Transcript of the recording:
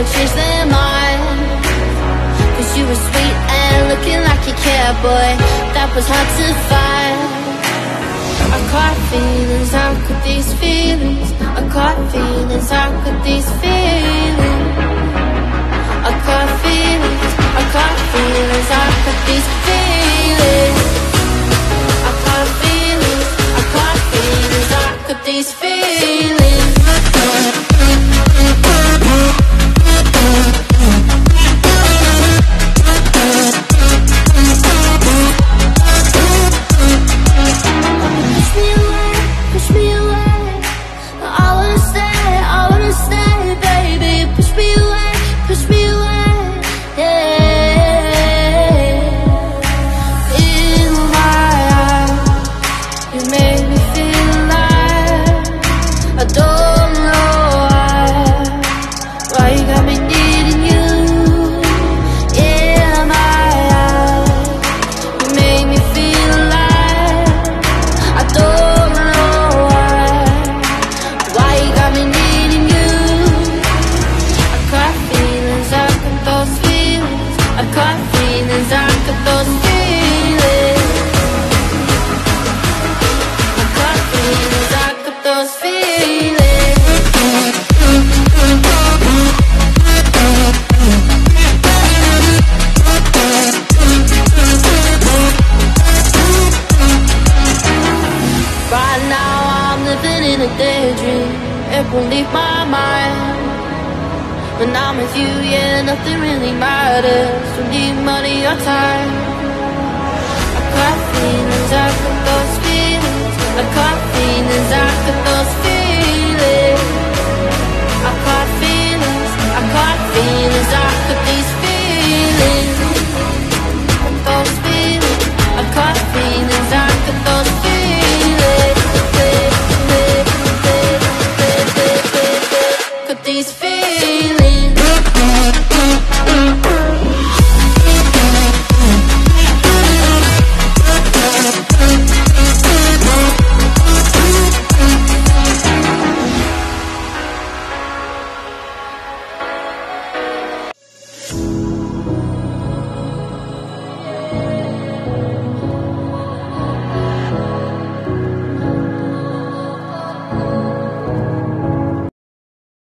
changed their mind. Cause you were sweet and looking like you cared, boy, that was hard to find. I caught feelings, how could these feelings? I caught feelings, how could these feelings? I caught feelings, I caught feelings, how could these feelings? I caught feelings, I caught feelings, how could these feelings? It won't leave my mind. When I'm with you, yeah, nothing really matters. Don't need money or time. I got feelings, I got those feelings. I got feelings, I got those feelings. I got feelings, I got feelings, I got these feelings. Those feelings, I got feelings, I got those feelings. These